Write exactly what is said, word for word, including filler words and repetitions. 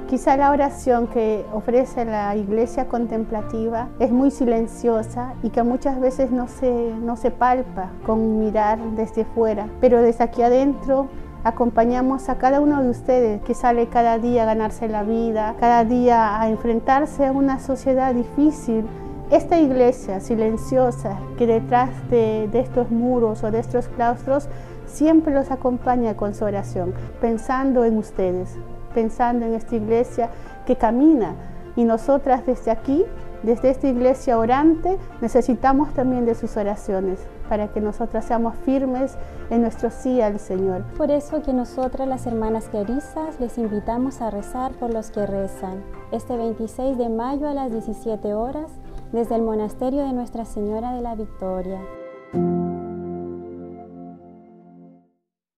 Quizá la oración que ofrece la iglesia contemplativa es muy silenciosa y que muchas veces no se, no se palpa con mirar desde fuera, pero desde aquí adentro acompañamos a cada uno de ustedes que sale cada día a ganarse la vida, cada día a enfrentarse a una sociedad difícil. Esta iglesia silenciosa que detrás de, de estos muros o de estos claustros siempre los acompaña con su oración, pensando en ustedes, pensando en esta iglesia que camina, y nosotras desde aquí, desde esta iglesia orante, necesitamos también de sus oraciones para que nosotras seamos firmes en nuestro sí al Señor. Por eso que nosotras, las hermanas clarisas, les invitamos a rezar por los que rezan, este veintiséis de mayo a las diecisiete horas, desde el monasterio de Nuestra Señora de la Victoria.